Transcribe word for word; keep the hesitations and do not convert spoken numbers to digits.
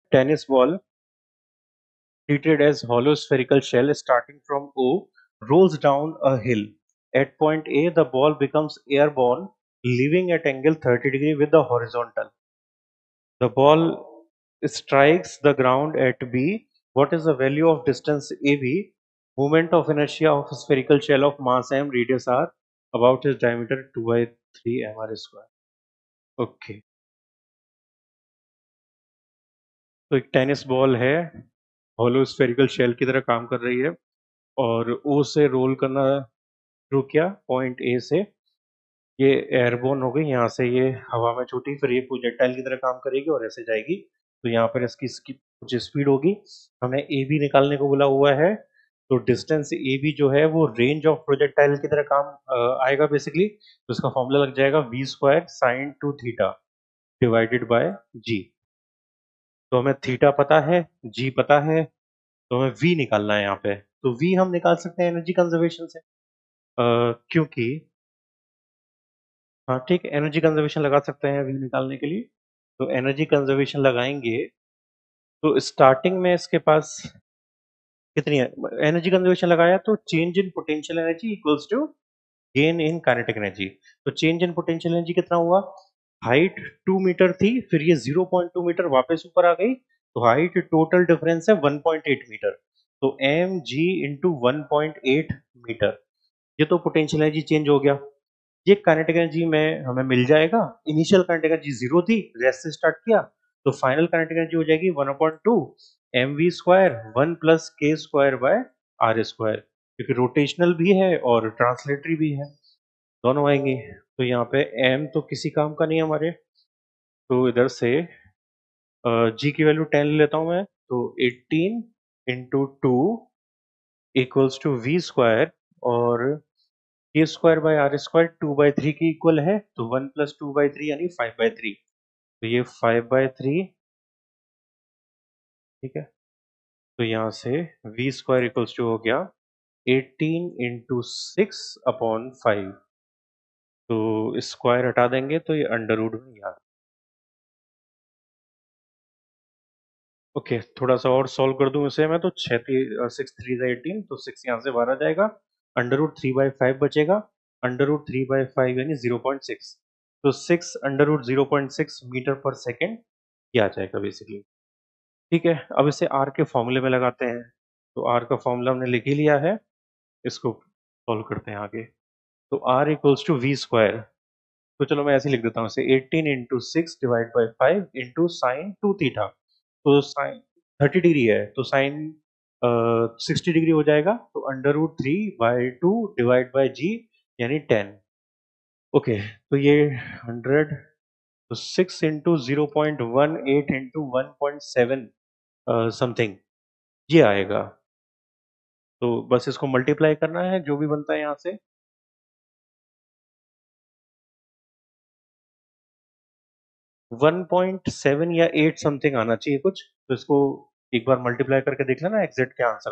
tennis ball treated as hollow spherical shell starting from O rolls down a hill. At point A, the ball becomes airborne, leaving at angle thirty degree with the horizontal. The ball strikes the ground at B. What is the value of distance A B? Moment of inertia of a spherical shell of mass m, radius r, about its diameter two by three m r square. Okay, तो एक tennis ball है, hollow spherical shell की तरह काम कर रही है और ओ से रोल करना शुरू किया पॉइंट ए से। ये एयरबोर्न हो गई, यहाँ से ये हवा में छूटी, फिर ये प्रोजेक्टाइल की तरह काम करेगी और ऐसे जाएगी। तो यहाँ पर इसकी इसकी कुछ स्पीड होगी। हमें ए बी निकालने को बोला हुआ है, तो डिस्टेंस ए बी जो है वो रेंज ऑफ प्रोजेक्टाइल की तरह काम अ, आएगा बेसिकली। तो इसका फॉर्मूला लग जाएगा v square sine two theta divided by g. तो हमें थीटा पता है, जी पता है, तो हमें वी निकालना है यहाँ पे। तो वी हम निकाल सकते हैं एनर्जी कंजर्वेशन से, अ, क्योंकि हाँ ठीक है, एनर्जी कंजर्वेशन लगा सकते हैं वी निकालने के लिए। तो एनर्जी कंजर्वेशन लगाएंगे तो स्टार्टिंग में इसके पास कितनी है एनर्जी कंजर्वेशन लगाया, तो change in potential energy equals to gain in kinetic energy. तो चेंज इन पोटेंशियल एनर्जी कितना हुआ, हाइट टू मीटर थी, फिर ये ज़ीरो पॉइंट टू मीटर वापस ऊपर आ गई, तो हाइट टोटल डिफरेंस है वन पॉइंट एट मीटर। तो m g into one point eight meter, ये तो पोटेंशियल एनर्जी चेंज हो गया। ये काइनेटिक एनर्जी में हमें मिल जाएगा। इनिशियल काइनेटिक एनर्जी जीरो थी, रेस्ट से स्टार्ट किया, तो फाइनल काइनेटिक एनर्जी हो जाएगी one upon two m v square one plus k square by r square, क्योंकि रोटेशनल भी है और ट्रांसलेटरी भी है, दोनों आएंगे। तो यहाँ पे m तो किसी काम का नहीं है हमारे, तो इधर से g की वैल्यू टेन ले लेता हूँ मैं, तो eighteen into two equals to v square, और k square by r square two by three की इक्वल है, तो one plus two by three यानी फाइव बाई थ्री। तो ये फाइव बाई थ्री, ठीक है। तो यहाँ से वी स्क्वायर इक्वल्स टू हो गया eighteen into six upon five, तो स्क्वायर हटा देंगे तो ये अंडर रूट में याद। ओके okay, थोड़ा सा और सॉल्व कर दूं इसे मैं, तो छः सिक्स थ्री एटीन, तो सिक्स यहाँ से बाहर आ जाएगा, under root three by five बचेगा, under root three by five यानी जीरो पॉइंट सिक्स, तो six under root zero point six meter पर सेकेंड ये आ जाएगा बेसिकली। ठीक है, अब इसे आर के फॉर्मूले में लगाते हैं। तो आर का फॉर्मूला हमने लिख ही लिया है, इसको सॉल्व करते हैं आगे। तो r equals to v square, तो चलो मैं ऐसे ही लिख देता हूँ इसे, eighteen into six divide by five into sine two theta. तो साइन थर्टी डिग्री है, तो साइन सिक्सटी डिग्री हो जाएगा, तो under root three by two divide by g यानी टेन। ओके, तो ये हंड्रेड, तो six into zero point one eight into one point seven something ये आएगा। तो बस इसको मल्टीप्लाई करना है जो भी बनता है यहाँ से। वन पॉइंट सेवन या एट समथिंग आना चाहिए कुछ, तो इसको एक बार मल्टीप्लाई करके देख लेना एग्जैक्ट क्या आंसर